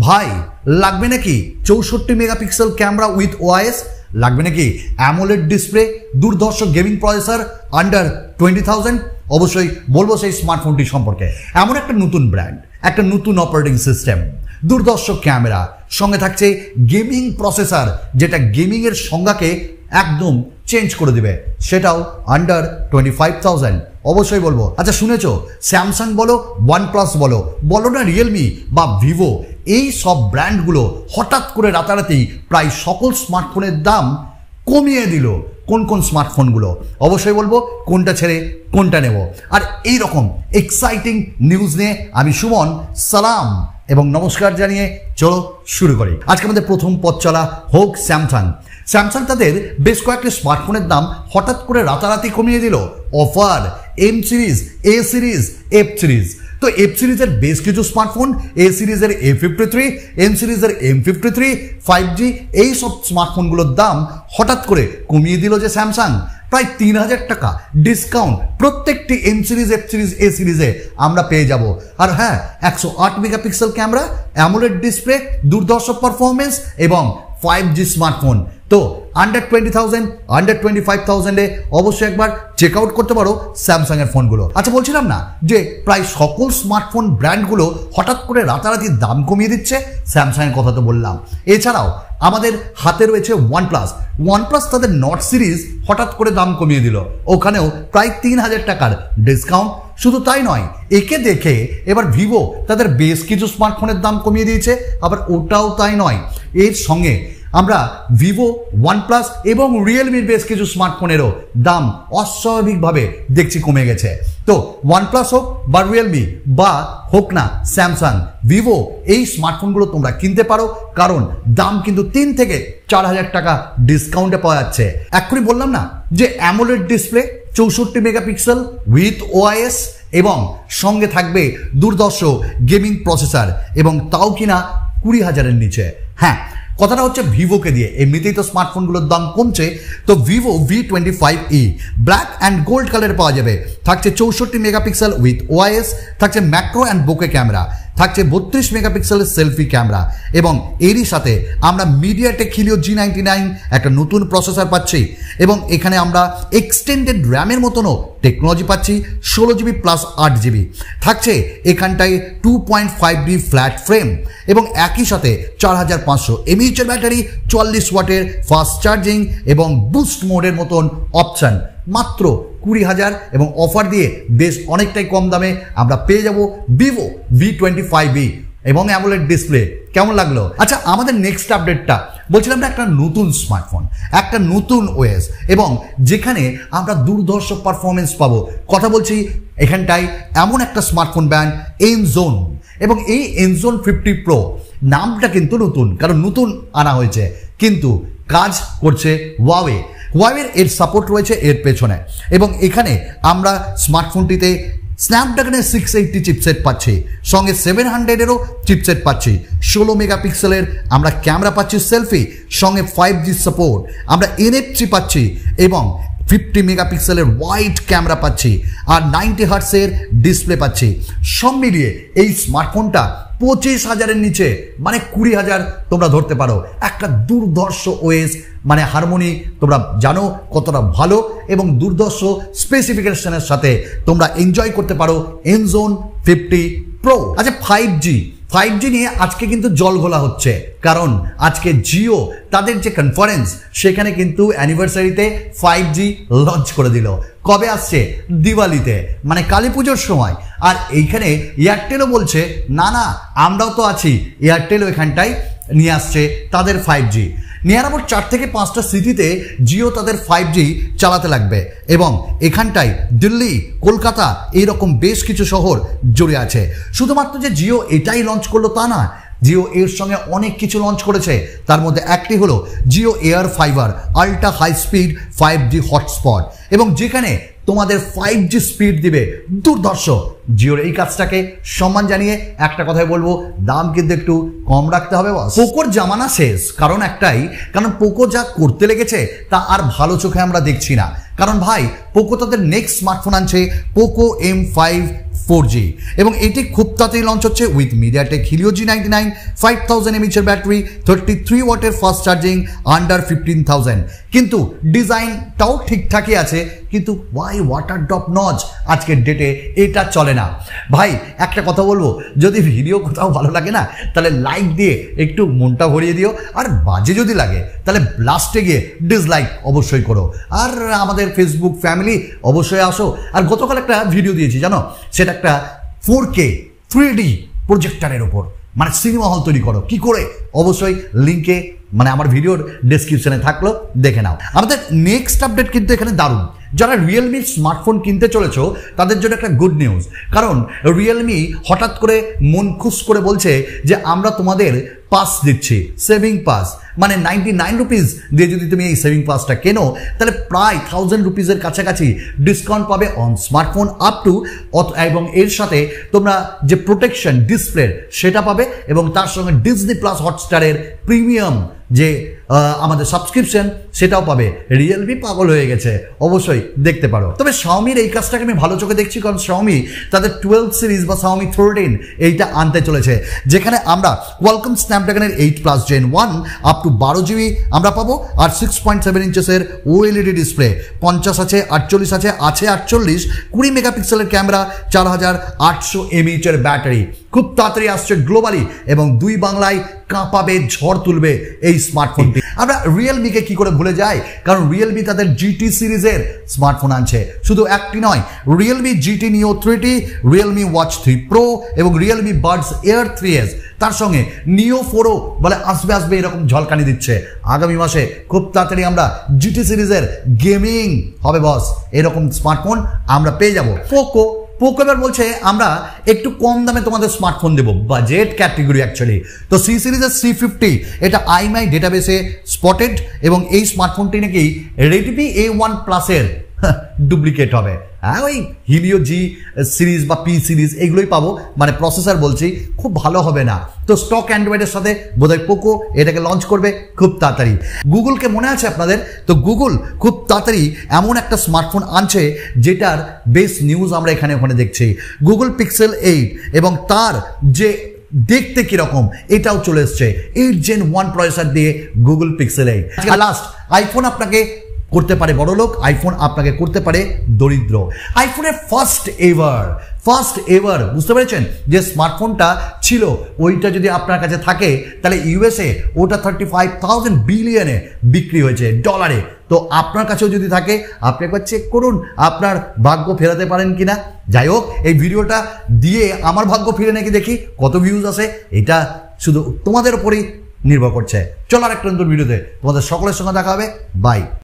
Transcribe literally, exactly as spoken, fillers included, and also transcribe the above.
ভাই লাগবে নাকি চৌষট্টি মেগাপিক্সেল ক্যামেরা উইথ ওআইএস, লাগবে নাকি অ্যামোলেড ডিসপ্লে, দুর্ধর্ষ gaming processor under twenty thousand? অবশ্যই বলবো সেই স্মার্টফোনটি সম্পর্কে। এমন একটা নতুন ব্র্যান্ড, একটা নতুন অপারেটিং সিস্টেম, দুর্ধর্ষ ক্যামেরা, সঙ্গে থাকছে গেমিং প্রসেসর যেটা গেমিংয়ের সংজ্ঞাকে একদম চেঞ্জ করে দিবে, সেটাও আন্ডার টোয়েন্টি ফাইভ থাউজেন্ড। অবশ্যই বলবো। আচ্ছা শুনেছো, স্যামসাং বলো, ওয়ানপ্লাস বলো, বলো না রিয়েলমি বা ভিভো, এই সব ব্র্যান্ডগুলো হঠাৎ করে রাতারাতি প্রায় সকল স্মার্টফোনের দাম কমিয়ে দিল। কোন কোন স্মার্টফোনগুলো অবশ্যই বলবো, কোনটা ছেড়ে কোনটা নেব। আর এই রকম এক্সাইটিং নিউজ নিয়ে আমি সুমন সালাম এবং নমস্কার জানিয়ে চলো শুরু করি। আজকে আমাদের প্রথম পথ চলা হোক স্যামসাং। স্যামসাং তাদের বেশ কয়েকটি স্মার্টফোনের দাম হঠাৎ করে রাতারাতি কমিয়ে দিল। Offer M series, A series, F series. F এফ সিরিজের বেশ কিছু স্মার্টফোন, এ সিরিজের এ ফিফটি থ্রি, এম সিরিজের M fifty three, five G, এই সব স্মার্টফোনগুলোর দাম হঠাৎ করে কমিয়ে দিল যে স্যামসাং। প্রায় তিন হাজার টাকা ডিসকাউন্ট প্রত্যেকটি M series, F series, A সিরিজে আমরা পেয়ে যাব। আর হ্যাঁ, একশো আট মেগাপিক্সেল ক্যামেরা, অ্যামোলেড ডিসপ্লে, দুর্ধর্ষ পারফরমেন্স এবং ফাইভ জি স্মার্টফোন। তো under twenty thousand, under twenty five থাউজেন্ডে অবশ্যই একবার চেক আউট করতে পারো স্যামসাং এর ফোনগুলো। আচ্ছা বলছিলাম না যে প্রায় সকল স্মার্টফোন ব্র্যান্ডগুলো হঠাৎ করে রাতারাতি দাম কমিয়ে দিচ্ছে, স্যামসাং এর কথা তো বললাম। এছাড়াও আমাদের হাতে রয়েছে ওয়ানপ্লাস। ওয়ানপ্লাস তাদের নট সিরিজ হঠাৎ করে দাম কমিয়ে দিল, ওখানেও প্রায় তিন হাজার টাকার ডিসকাউন্ট। শুধু তাই নয়, একে দেখে এবার ভিভো তাদের বেশ কিছু স্মার্টফোনের দাম কমিয়ে দিয়েছে। আবার ওটাও তাই নয়, এর সঙ্গে আমরা ভিভো, ওয়ানপ্লাস এবং রিয়েলমির বেশ কিছু স্মার্টফোনেরও দাম অস্বাভাবিকভাবে দেখছি কমে গেছে। তো ওয়ানপ্লাস হোক বা রিয়েলমি বা হোক না স্যামসাং, ভিভো, এই স্মার্টফোনগুলো তোমরা কিনতে পারো, কারণ দাম কিন্তু তিন থেকে চার হাজার টাকা ডিসকাউন্টে পাওয়া যাচ্ছে। এক্ষুনি বললাম না যে অ্যামোলেড ডিসপ্লে, চৌষট্টি মেগাপিক্সেল উইথ ওআইএস এবং সঙ্গে থাকবে দুর্ধর্ষ গেমিং প্রসেসর, এবং তাও কিনা কুড়ি হাজারের নিচে। হ্যাঁ, কথাটা হচ্ছে ভিভোকে দিয়ে, এমনিতেই তো স্মার্টফোনগুলোর দাম কমছে। তো Vivo V twenty five E black and gold কালারে পাওয়া যাবে। থাকছে চৌষট্টি মেগাপিক্সেল উইথ ওআইএস, থাকছে ম্যাক্রো অ্যান্ড বোকে ক্যামেরা, থাকছে বত্রিশ মেগাপিক্সেলের সেলফি ক্যামেরা, এবং এরই সাথে আমরা MediaTek Helio G ninety nine একটা নতুন প্রসেসর পাচ্ছি, এবং এখানে আমরা এক্সটেন্ডেড র্যামের মতনও টেকনোলজি পাচ্ছি, ষোলো জিবি প্লাস আট জিবি থাকছে এখানটায়, two point five D flat frame, এবং একই সাথে চার হাজার পাঁচশো এমএইচের ব্যাটারি, চুয়াল্লিশ ওয়াটের ফাস্ট চার্জিং এবং বুস্ট মোডের মতন অপশান। মাত্র কুড়ি হাজার এবং অফার দিয়ে বেশ অনেকটাই কম দামে আমরা পেয়ে যাব Vivo V twenty five E এবং অ্যামোলেড ডিসপ্লে। কেমন লাগলো? আচ্ছা, আমাদের নেক্সট আপডেটটা বলছিলাম না, একটা নতুন স্মার্টফোন, একটা নতুন ওএস, এবং যেখানে আমরা দুর্ধর্ষ পারফরমেন্স পাবো। কথা বলছি এখানটায় এমন একটা স্মার্টফোন ব্র্যান্ড এনজোন, এবং এই এনজোন ফিফটি প্রো নামটা কিন্তু নতুন, কারণ নতুন আনা হয়েছে, কিন্তু কাজ করছে ওয়াওয়ে। ওয়াওয়ের এর সাপোর্ট রয়েছে এর পেছনে, এবং এখানে আমরা স্মার্টফোনটিতে স্ন্যাপড্রাগনের সিক্স এইটটি চিপসেট পাচ্ছি, সঙ্গে সেভেন হান্ড্রেডেরও চিপসেট পাচ্ছি, ষোলো মেগাপিক্সেলের আমরা ক্যামেরা পাচ্ছি সেলফি, সঙ্গে ফাইভ জি সাপোর্ট, আমরা এনএফসি পাচ্ছি, এবং ফিফটি মেগাপিক্সেলের ওয়াইড ক্যামেরা পাচ্ছি, আর নাইনটি হার্টসের ডিসপ্লে পাচ্ছি। সব মিলিয়ে এই স্মার্টফোনটা পঁচিশ হাজারের নিচে, মানে কুড়ি হাজার তোমরা ধরতে পারো। একটা দুর্ধর্ষ ওএস, মানে হারমোনি তোমরা জানো কতটা ভালো, এবং দুর্ধর্ষ স্পেসিফিকেশনের সাথে তোমরা এনজয় করতে পারো এনজোন ফিফটি প্রো। আচ্ছা, ফাইভ জি ফাইভ জি নিয়ে আজকে কিন্তু জল ঘোলা হচ্ছে, কারণ আজকে জিও তাদের যে কনফারেন্স, সেখানে কিন্তু অ্যানিভার্সারিতে ফাইভ জি লঞ্চ করে দিল। কবে আসছে? দিওয়ালিতে, মানে কালী পুজোর সময়। আর এইখানে এয়ারটেলও বলছে না না আমরাও তো আছি, এয়ারটেলও এখানটায় নিয়ে আসছে তাদের ফাইভ জি। নিয়ার অ্যাবাউট চার থেকে পাঁচটা সিটিতে জিও তাদের ফাইভ জি চালাতে লাগবে, এবং এখানটায় দিল্লি, কলকাতা, এইরকম বেশ কিছু শহর জুড়ে আছে। শুধুমাত্র যে জিও এটাই লঞ্চ করলো তা না, জিও এর সঙ্গে অনেক কিছু লঞ্চ করেছে। তার মধ্যে একটি হলো Jio air fiber ultra high speed five G hotspot, এবং যেখানে তোমাদের ফাইভ জি স্পিড দিবে দুর্ধর্ষ। জিওর এই কাজটাকে সম্মান জানিয়ে একটা কথাই বলবো, দাম কিন্তু একটু কম রাখতে হবে। পোকোর জামানা শেষ, কারণ একটাই, কারণ পোকো যা করতে লেগেছে তা আর ভালো চোখে আমরা দেখছি না। কারণ ভাই, পোকো তাদের নেক্সট স্মার্টফোন আনছে Poco M five four G এবং এটি খুব তাড়াতাড়ি লঞ্চ হচ্ছে with MediaTek Helio G ninety nine five thousand এমএইচের ব্যাটারি থার্টি থ্রি ওয়াটের fast charging under fifteen thousand কিন্তু ডিজাইনটাও ঠিকঠাকই আছে কিন্তু ওয়াই ওয়াটার ড্রপ নচ আজকের ডেটে এটা চলে না ভাই একটা কথা বলবো যদি ভিডিও কোথাও ভালো লাগে না তাহলে লাইক দিয়ে একটু মনটা ভরিয়ে দিও আর বাজে যদি লাগে তাহলে লাস্টে গিয়ে ডিসলাইক অবশ্যই করো আর আমাদের ফেসবুক ফ্যামিলি অবশ্যই আসো আর গতকাল একটা ভিডিও দিয়েছি জানো সেটা একটা ফোর কে থ্রি ডি প্রজেক্টরের ওপর মানে সিনেমা হল তৈরি করো কি করে অবশ্যই লিঙ্কে মানে আমার ভিডিওর ডেসক্রিপশনে থাকলো দেখে নাও আমাদের নেক্সট আপডেট কিন্তু এখানে দারুণ যারা রিয়েলমি স্মার্টফোন কিনতে চলেছো তাদের জন্য একটা গুড নিউজ কারণ রিয়েলমি হঠাৎ করে মন খুশ করে বলছে যে আমরা তোমাদের পাস দিচ্ছি সেভিং পাস মানে নাইনটি নাইন রুপিস দিয়ে যদি তুমি এই সেভিং পাসটা কেনো তাহলে প্রায় থাউজেন্ড রুপিসের কাছাকাছি ডিসকাউন্ট পাবে অন স্মার্টফোন আপ টু এবং এর সাথে তোমরা যে প্রোটেকশন ডিসপ্লে সেটা পাবে এবং তার সঙ্গে ডিজনি প্লাস হটস্টারের প্রিমিয়াম যে আমাদের সাবস্ক্রিপশন সেটাও পাবে রিয়েলমি পাগল হয়ে গেছে অবশ্যই দেখতে পারো তবে শাওমির এই কাজটাকে আমি ভালো চোখে দেখছি কারণ শাওমি তাদের টুয়েলভ সিরিজ বা শাওমি থার্টিন এইটা আনতে চলেছে যেখানে আমরা কোয়ালকম স্ন্যাপড্রাগনের eight plus gen one up to বারো জিবি আমরা পাবো আর সিক্স পয়েন্ট সেভেন ইঞ্চেসের ওএলইডি ডিসপ্লে পঞ্চাশ আছে আটচল্লিশ আছে আছে আটচল্লিশ কুড়ি মেগাপিক্সেলের ক্যামেরা চার হাজার আটশো এমএইচের ব্যাটারি খুব তাড়াতাড়ি আসছে গ্লোবালি এবং দুই বাংলায় কাঁপাবে ঝড় তুলবে এই স্মার্টফোনটি আমরা রিয়েলমিকে কি করে ভুলে যাই কারণ রিয়েলমি তাদের জিটি সিরিজের স্মার্টফোন আনছে শুধু একটি নয় Realme GT Neo three Realme watch three pro এবং Realme buds air three S তার সঙ্গে নিও ফোরও বলে আসবে আসবে এরকম ঝলকানি দিচ্ছে আগামী মাসে খুব তাড়াতাড়ি আমরা জিটি সিরিজের গেমিং হবে বস এরকম স্মার্টফোন আমরা পেয়ে যাব পোকো পোকো এবার বলছে আমরা একটু কম দামে তোমাদের স্মার্টফোন দেবো বাজেট ক্যাটেগরি অ্যাকচুয়ালি তো সি সিরিজের সি ফিফটি এটা আইএমআই ডেটাবেসে স্পটেড এবং এই স্মার্টফোনটি নাকি রেডমি এ ওয়ান প্লাসের ডুপ্লিকেট হবে হ্যাঁ ওই হিলিও জি সিরিজ বা পি সিরিজ এগুলোই পাবো মানে প্রসেসর বলছি খুব ভালো হবে না তো স্টক অ্যান্ড্রয়েডের সাথে বোধহয় পোকো এটাকে লঞ্চ করবে খুব তাড়াতাড়ি গুগলকে মনে আছে আপনাদের তো গুগল খুব তাড়াতাড়ি এমন একটা স্মার্টফোন আনছে যেটার বেস্ট নিউজ আমরা এখানে ওখানে দেখছি গুগল পিক্সেল এইট এবং তার যে দেখতে কিরকম এটাও চলে এসছে এইট জেন ওয়ান প্রসেসর দিয়ে Google Pixel eight last iPhone আপনাকে করতে পারে বড় লোক আইফোন আপনাকে করতে পারে দরিদ্র আইফোনের ফার্স্ট এভার ফার্স্ট এভার বুঝতে পেরেছেন যে স্মার্টফোনটা ছিল ওইটা যদি আপনার কাছে থাকে তাহলে ইউএসএ ওটা থার্টি ফাইভ থাউজেন্ড বিলিয়নে বিক্রি হয়েছে ডলারে তো আপনার কাছেও যদি থাকে আপনি একবার চেক করুন আপনার ভাগ্য ফেরাতে পারেন কিনা যাই হোক এই ভিডিওটা দিয়ে আমার ভাগ্য ফিরে নাকি দেখি কত ভিউজ আসে এটা শুধু তোমাদের উপরেই নির্ভর করছে চলো আর একটা নতুন ভিডিওতে তোমাদের সকলের সঙ্গে দেখা হবে বাই।